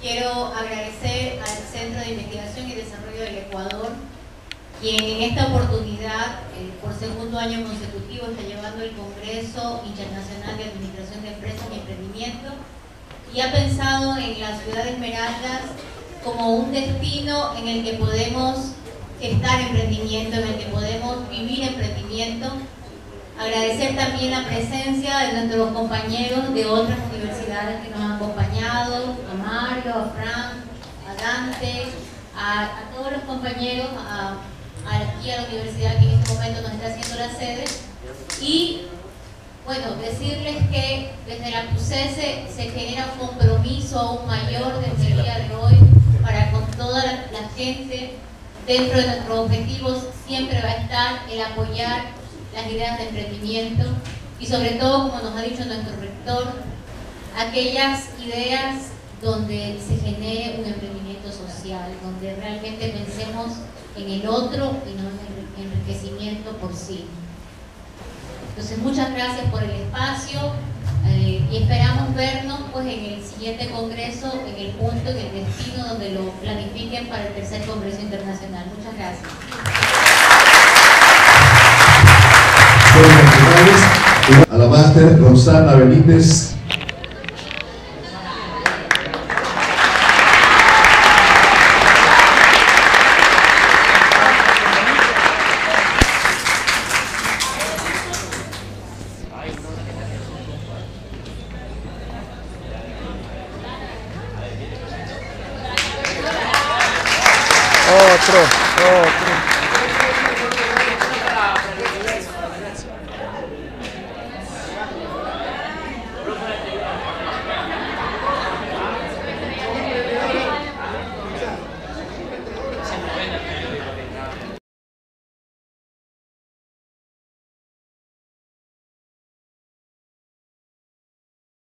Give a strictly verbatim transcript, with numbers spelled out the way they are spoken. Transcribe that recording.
quiero agradecer al Centro de Investigación y Desarrollo del Ecuador, quien en esta oportunidad, eh, por segundo año consecutivo, está llevando el Congreso Internacional de Administración de Empresas y Emprendimiento, y ha pensado en la ciudad de Esmeraldas como un destino en el que podemos gestar emprendimiento, en el que podemos vivir emprendimiento. Agradecer también la presencia de nuestros compañeros de otras universidades que nos han acompañado, a Mario, a Frank, a Dante, a, a todos los compañeros, a, a aquí a la universidad que en este momento nos está haciendo la sede. Y bueno, decirles que desde la PUCESE se genera un compromiso aún mayor desde el día de hoy para con toda la, la gente. Dentro de nuestros objetivos siempre va a estar el apoyar las ideas de emprendimiento y sobre todo, como nos ha dicho nuestro rector, aquellas ideas donde se genere un emprendimiento social, donde realmente pensemos en el otro y no en el enriquecimiento por sí. Entonces, muchas gracias por el espacio eh, y esperamos vernos pues, en el siguiente congreso, en el punto, en el destino donde lo planifiquen para el tercer Congreso Internacional. Muchas gracias. A la máster Rosana Benítez. Otro.